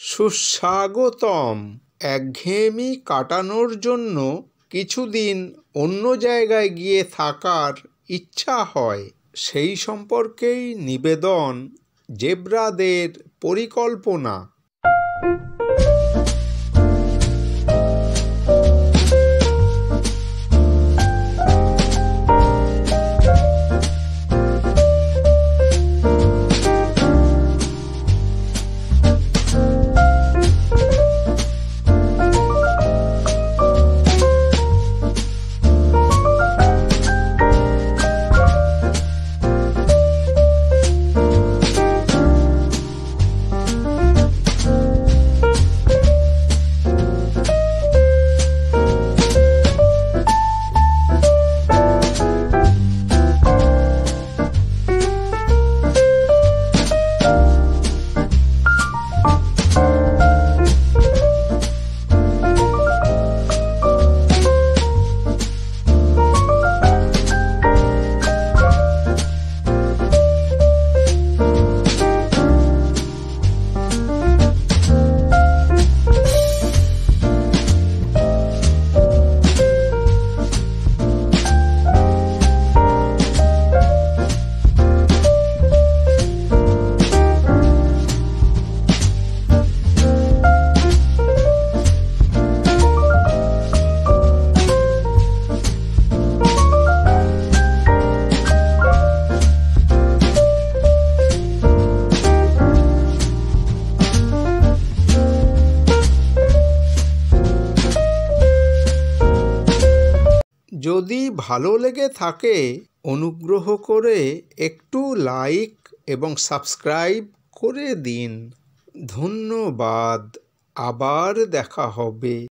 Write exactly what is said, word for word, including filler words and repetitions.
সুস্বাগতম। একঘেয়েমি কাটানোর জন্য কিছুদিন অন্য জায়গায় গিয়ে থাকার ইচ্ছা হয়, সেই সম্পর্কেই নিবেদন জেব্রাদের পরিকল্পনা। যদি ভালো লেগে থাকে অনুগ্রহ করে একটু লাইক এবং সাবস্ক্রাইব করে দিন। ধন্যবাদ। আবার দেখা হবে।